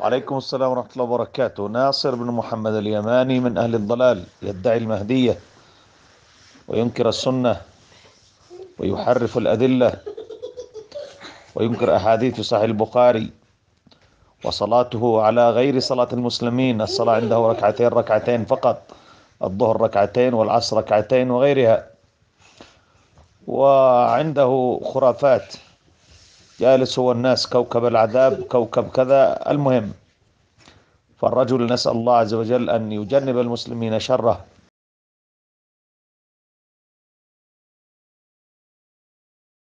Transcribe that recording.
عليكم السلام ورحمة الله وبركاته. ناصر بن محمد اليماني من أهل الضلال، يدعي المهدية وينكر السنة ويحرف الأدلة وينكر أحاديث في صحيح البخاري، وصلاته على غير صلاة المسلمين. الصلاة عنده ركعتين ركعتين فقط، الظهر ركعتين والعصر ركعتين وغيرها. وعنده خرافات، جالس هو الناس كوكب العذاب كوكب كذا. المهم، فالرجل نسأل الله عز وجل أن يجنب المسلمين شره